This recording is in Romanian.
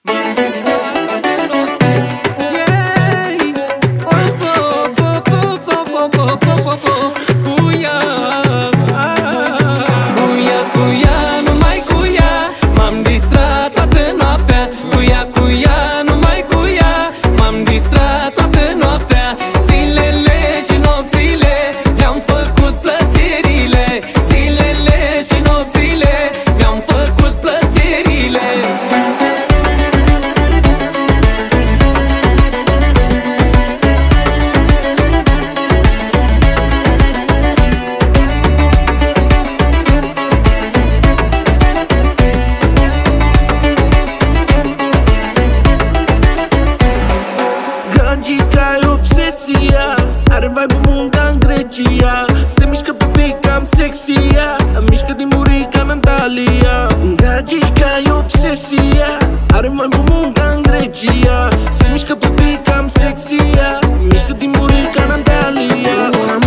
Gagica e obsesia, are vibe munca în Grecia. Se mișcă pe pic cam sexia, mișcă din burica Natalia. Gagica e obsesia, are vibe munca în Grecia. Se mișcă pe pic cam sexia, mișcă din burica Natalia.